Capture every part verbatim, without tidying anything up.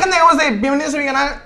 gente, ¿cómo estáis? Bienvenidos a mi canal.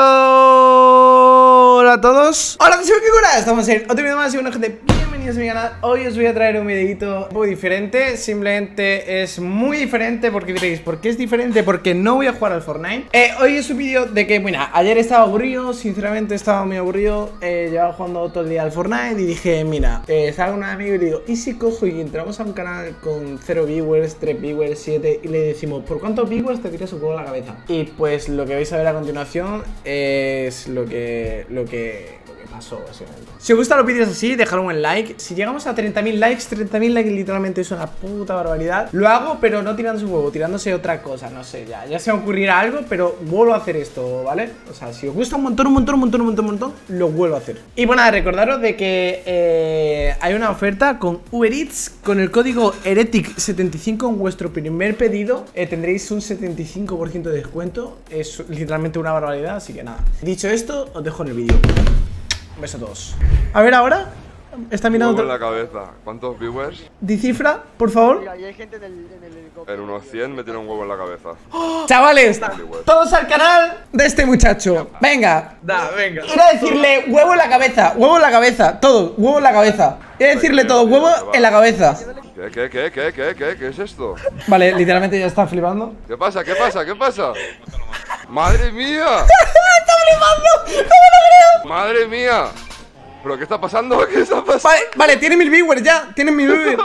Hola a todos. Hola, soy Kikura. Estamos en otro video más y bueno, gente, bienvenidos a mi canal. Hoy os voy a traer un videito un poco diferente. Simplemente es muy diferente. Porque diréis, ¿por qué es diferente? Porque no voy a jugar al Fortnite. eh, Hoy es un vídeo de que, bueno, ayer estaba aburrido. Sinceramente estaba muy aburrido. eh, Llevaba jugando todo el día al Fortnite. Y dije, mira, eh, estaba con un amigo y le digo, ¿y si cojo y entramos a un canal con cero viewers, tres viewers, siete? Y le decimos, ¿por cuántos viewers te tiras un poco a la cabeza? Y pues lo que vais a ver a continuación es lo que, lo que, lo que pasó, básicamente. Si os gustan los vídeos así, dejad un buen like. Si llegamos a treinta mil likes, treinta mil likes literalmente es una puta barbaridad. Lo hago, pero no tirándose un huevo, tirándose otra cosa, no sé, ya, ya se me ocurrirá algo, pero vuelvo a hacer esto, ¿vale? O sea, si os gusta un montón, un montón, un montón, un montón, un montón, lo vuelvo a hacer. Y bueno, recordaros de que eh, hay una oferta con Uber Eats, con el código Heretic setenta y cinco en vuestro primer pedido, eh, tendréis un setenta y cinco por ciento de descuento. Es literalmente una barbaridad, así que nada. Dicho esto, os dejo en el vídeo. Un beso a todos. A ver ahora. Está mirando en la cabeza. ¿Cuántos viewers? Di cifra, por favor. Mira, y hay gente en el, en el helicóptero. En unos cien me tiene un huevo en la cabeza. ¡Oh! Chavales, todos al canal de este muchacho. Venga. Da, venga. Ir a decirle huevo en la cabeza, huevo en la cabeza, todo, huevo en la cabeza. Ir a decirle todo, huevo en la cabeza. ¿Qué, qué, qué, qué, qué, qué, qué es esto? Vale, literalmente ya está flipando. ¿Qué pasa, qué pasa, qué pasa? ¡Madre mía! ¡Está flipando! ¿Cómo lo creo? ¡Madre mía! ¿Pero qué está pasando? ¿Qué está pasando? Vale, vale, tiene mil viewers ya, tiene mil viewers.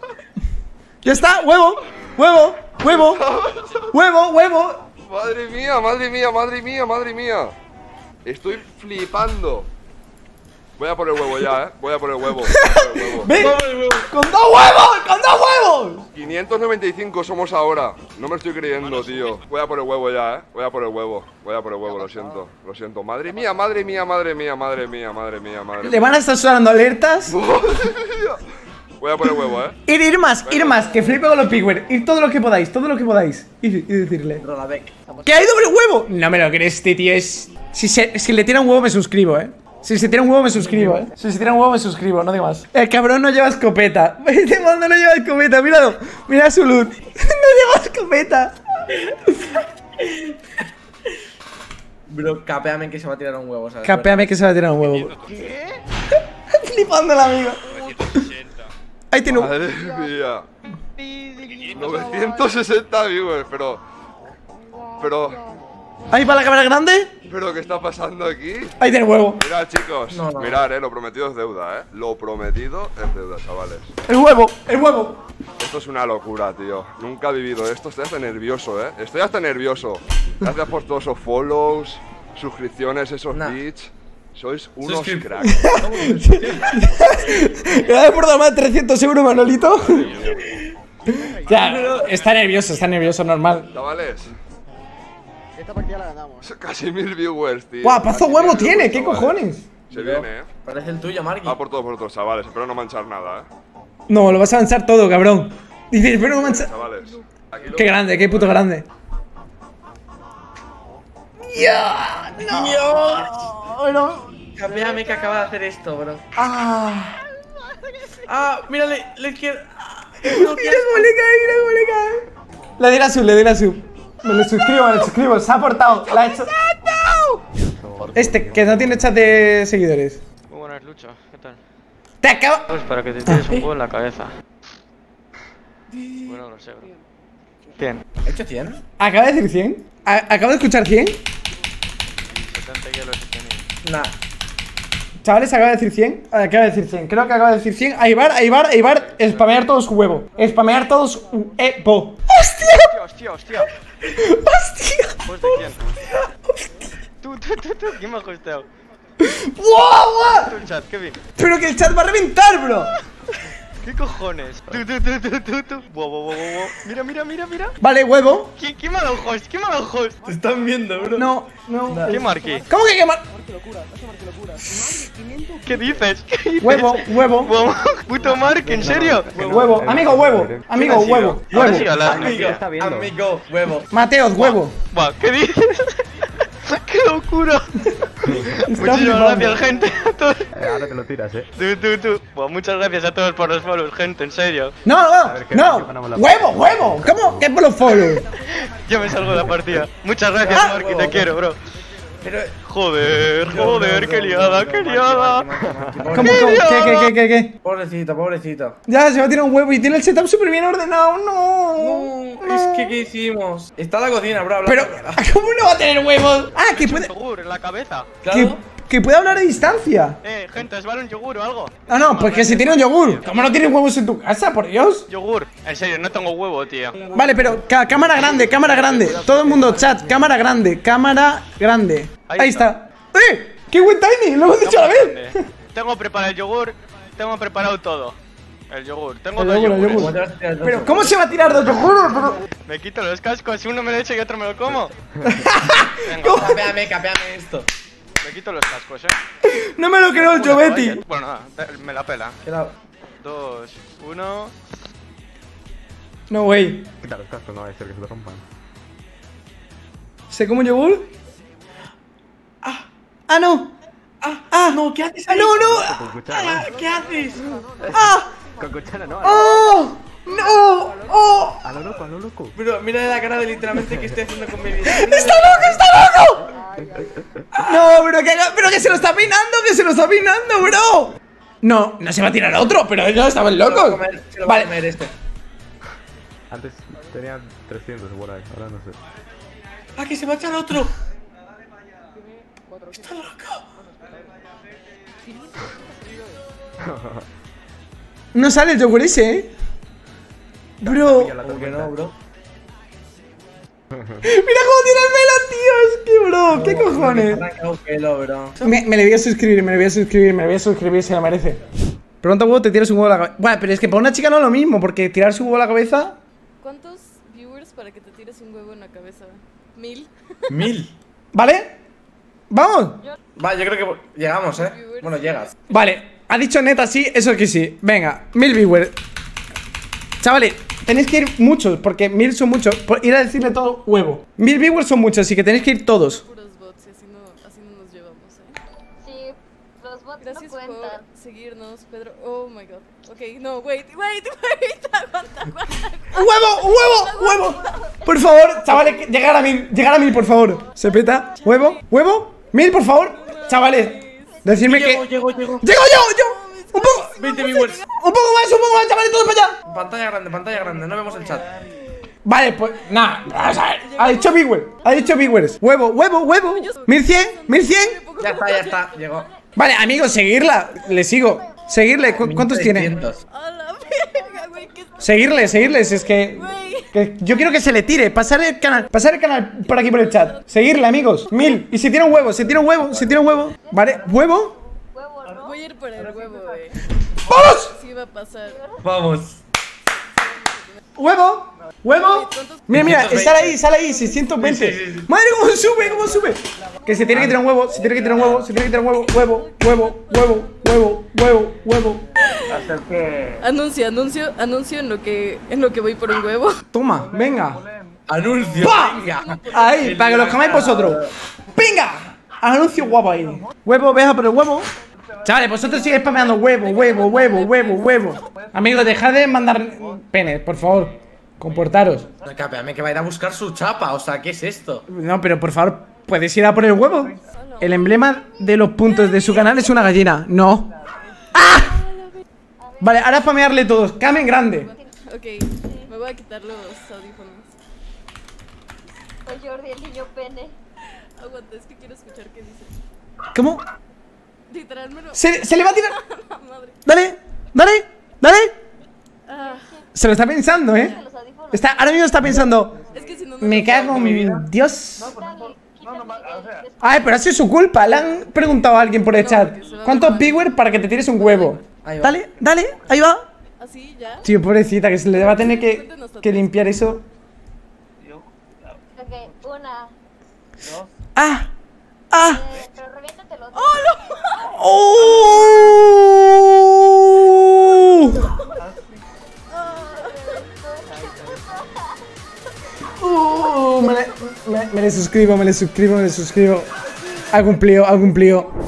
Ya está, huevo, huevo, huevo, huevo, huevo. ¡Madre mía, madre mía, madre mía, madre mía! Estoy flipando. Voy a por el huevo ya, eh. Voy a por el huevo. Voy a por el huevo. ¡Ven! ¡Con dos huevos! ¡Con dos huevos! quinientos noventa y cinco somos ahora. No me estoy creyendo, tío. Voy a por el huevo ya, eh. Voy a por el huevo. Voy a por el huevo, lo siento. Lo siento. Madre mía, madre mía, madre mía, madre mía, madre mía, madre mía. ¿Le van a estar sonando alertas? Voy a por el huevo, eh. Ir, ir más, ir más, que flipe con los viewers. Ir todo lo que podáis, todo lo que podáis. Y, y decirle ¿que hay doble huevo? No me lo crees, este tío es... Si, se, si le tira un huevo me suscribo, eh. Si se tira un huevo me suscribo, eh. Si se tira un huevo me suscribo, no digo más. El cabrón no lleva escopeta. Este mando no lleva escopeta, míralo. Mira su loot. No lleva escopeta. Bro, capéame que se va a tirar un huevo, ¿sabes? Capéame que se va a tirar un huevo. ¿Qué? Flipando el amigo. Ahí tiene un... Madre mía. novecientos sesenta viewers, pero... Pero... Ahí va la cámara grande. ¿Pero qué está pasando aquí? Ahí tiene huevo. Mirad, chicos, No, no. mirad, eh, lo prometido es deuda, eh. Lo prometido es deuda, chavales. El huevo, el huevo. Esto es una locura, tío. Nunca he vivido esto, estoy hasta nervioso, eh. Estoy hasta nervioso. Gracias por todos esos follows, suscripciones, esos Nah. bits. Sois unos Suscri- cracks. Gracias por dar más de trescientos euros, Manolito. Ya, está nervioso, está nervioso, normal. Chavales, Esta partida la ganamos. casi mil viewers, tío. Guau, pazo Casi huevo mil tiene, viewers, ¿qué chavales. cojones? Se viene, eh. Parece el tuyo, Marky. Va por todos vosotros, chavales. Espero no manchar nada, eh. No, lo vas a avanzar todo, cabrón. Dices, pero no mancha. Chavales. Aquí lo... Qué grande, qué puto grande. ¡Ya! ¡No! ¡No! Capéame que acaba de hacer esto, bro. ¡Ah! Ah, mírale, la izquierda. ¡Mira cómo le cae! ¡Mira cómo le cae! Le di la sub, le di la sub. Me le suscribo, me le suscribo. Se ha aportado. La ha hecho. Este, que no tiene chat de seguidores. Muy buenas, Lucho. ¿Qué tal? Te acabo. Pues para que te tires un huevo en la cabeza. Bueno, no sé, bro. cien. ¿Ha hecho cien? ¿Acaba de decir cien? ¿A- ¿Acabo de escuchar cien? setenta kilos y cien. Nah. Chavales, acaba de decir cien. Acaba de decir cien. Creo que acaba de decir cien. Aibar, Aibar, Aibar. Spamear todos huevo. Spamear todos huevo. ¡Hostia! Hostia, hostia. ¡Hostia! ¿Pues de quién? Tú, tú, tú, tú. ¿Quién me ha hosteado? ¡Guau, guau! Tu chat, Kevin. Pero que el chat va a reventar, bro. ¿Qué cojones? Tú, tú, tú, tú, tú, tú. Wow, wow, wow, wow. Mira, mira, mira, mira. Vale, huevo. ¿Quién, quién me ha dado host? ¿Quién me ha dado host? Te están viendo, bro. No, no. ¿Qué marqué? ¿Cómo que quemar? ¿Qué dices? ¿Qué dices? Huevo, huevo. Wow, puto Mark, ¿en serio? Huevo. Amigo, huevo. Amigo, huevo. Ahora sí, Huevo. habla. Amigo, amigo, huevo. Mateos, huevo. Buah, ¿qué dices? ¡Qué locura! Muchísimas gracias, gente. A todos. Eh, ahora te lo tiras, eh. Tú, tú, tú. Bueno, muchas gracias a todos por los follows, gente, en serio. No, no, ver, que no. yo ganamos la Huevo, huevo. ¿Cómo? ¿Qué por los follows? Yo me salgo de la partida. Muchas gracias, Ah, Marky, te quiero, bro. Pero. Joder, joder, qué liada, qué liada. ¿Cómo, cómo? ¿Qué, qué, qué, qué, qué? Pobrecito, pobrecito. Ya, se va a tirar un huevo y tiene el setup súper bien ordenado. No. No, es que ¿qué hicimos? Está la cocina, bro. habla- Pero, ¿cómo no va a tener huevos? Ah, que puede, Yogur en la cabeza. que, Claro. que puede hablar a distancia. Eh, gente, ¿os vale un yogur o algo? Ah, no, pues que se tiene un yogur. ¿Cómo no tienes huevos en tu casa, por Dios? Yogur. En serio, no tengo huevo, tío. Vale, pero ca- cámara grande, cámara grande. Todo el mundo, chat, cámara grande, cámara grande. Ahí, Ahí está. ¡Eh! ¡Qué buen timing! ¡Lo hemos dicho a la vez! Tengo preparado el yogur, tengo preparado todo. El yogur, tengo El dos yogur, el yogures. yogur. ¿Cómo te vas a tirar todo Pero, eso? ¿cómo se va a tirar dos yogures? Pero- Me quito los cascos, uno me lo echo y otro me lo como. Venga, Capeame, capeame esto. me quito los cascos, eh. No me lo creo el Jovetti. Bueno, nada, te- me la pela. ¿Qué la- Dos, uno. No, güey. Quita los cascos, no va a ser que se te rompan. ¿Se come un yogur? Ah, ah, no. Ah, Ah, no, ¿qué haces Ah, ahí? no, no. Con cuchara, Ah, ¿Qué haces? Ah, Con cuchara, no. oh, no, oh. A lo loco, a lo loco. Bro, mira la cara de literalmente que estoy haciendo con mi vida. ¡Está loco, está loco! No, pero que, pero que se lo está peinando, que se lo está peinando, bro. No, no se va a tirar otro, pero no, estaban Se lo va a locos. comer, se lo va a Vale, comer este. Antes tenía trescientos por ahí, ahora no sé. Ah, que se va a echar otro. Está loco. no sale el yogur ese, eh. Bro, ¿Cómo que no, bro? mira cómo tiene el pelo, tío. Es que, bro, ¿qué Me cojones? ha arrancado pelo, bro. Me, me le voy a suscribir, me le voy a suscribir, me le voy a suscribir, se la merece. Pronto, huevo, te tiras un huevo a la cabeza. Bueno, pero es que para una chica no es lo mismo, porque tirar su huevo a la cabeza. ¿Cuántos viewers para que te tires un huevo en la cabeza? ¿Mil? Mil. ¿Vale? ¿Vamos? Va, yo creo que llegamos, eh. Bueno, llegas. Vale, ha dicho neta sí, eso que sí. Venga, mil viewers. Chavales, tenéis que ir muchos, porque mil son muchos. Por ir a decirle todo huevo. Mil viewers son muchos, así que tenéis que ir todos. Puros bots y así no, así no nos llevamos, ¿eh? Sí, los bots Gracias no por cuentan. seguirnos, Pedro. Oh my god. Ok, no, wait, wait, wait. Aguanta, aguanta. ¡Huevo, huevo, huevo! Por favor, chavales, que- llegar a mil, llegar a mil, por favor. Se peta. ¿Huevo? ¿Huevo? Mil, por favor. Chavales, decirme que... Llego, llego, llego. ¡Llego yo! ¡Yo! ¡Un poco! veinte viewers. ¡Un poco más, un poco más, chavales, todos para allá! Pantalla grande, pantalla grande, no vemos el chat. Vale, pues, nada, vamos a ver. Ha dicho viewers, ha dicho viewers. Huevo, huevo, huevo. ¿Mil cien? ¿Mil cien? Ya está, ya está, llegó. Vale, amigos, seguirla. Le sigo. Seguirle. ¿Cu- ¿Cuántos tiene? trescientos. A la verga, güey, ¿qué está? Seguirle, seguirles. Es que, Güey. que yo quiero que se le tire. Pasar el canal. Pasar el canal por aquí por el chat. Seguirle, amigos. Mil. Y se tira un huevo, se tira un huevo, se tira un huevo. Vale, huevo. Huevo, ¿no? Voy a ir por el huevo, güey. ¡Vamos! Sí va a pasar. Vamos. ¡Huevo! ¡Huevo! Mira, mira, sale ahí, sale ahí, seiscientos veinte. Sí, sí, sí. Madre, cómo sube, cómo sube. Que se tiene que tirar un huevo, se tiene que tirar un huevo, se tiene que tirar un huevo, huevo, huevo, huevo, huevo, huevo, huevo. Anuncio, anuncio, anuncio en lo que en lo que voy por un huevo. Toma, venga. Anuncio. ¡Pa! Venga. Ahí, para que los comáis vosotros. ¡Venga! Anuncio guapo ahí. Huevo, veja por el huevo. Chavales, vosotros sigues spameando huevo, huevo, huevo, huevo, huevo. Amigos, dejad de mandar penes, por favor. Comportaros. Capeame que va a ir a buscar su chapa, o sea, ¿qué es esto? No, pero por favor, ¿puedes ir a por el huevo? El emblema de los puntos de su canal es una gallina. No. ¡Ah! Vale, ahora spamearle todos. Camen grande. Ok, me voy a quitar los audífonos. Soy Jordi, el niño pene. Aguanta, es que quiero escuchar qué dice. ¿Cómo? Literal, me lo... Se, se le va a tirar. La madre. Dale, dale, dale. Ah, Se lo está pensando, ¿eh? Los audífonos. Está, ahora mismo está pensando. es que si no, no Me lo- cago en Dios. Quítale, quítale el- Ay, pero ha sido su culpa. Le han preguntado a alguien por el chat. ¿Cuántos viewers para que te tires un huevo? Ahí va. Dale, dale, ahí va. Así, ya. Tío, pobrecita, que se le va a tener que, que limpiar eso. Ok, una. ¡Ah! ¡Ah! Eh, pero reviéntate los. ¡Oh! Uh, me, le, me, me le suscribo, me le suscribo, me le suscribo. Ha cumplido, ha cumplido.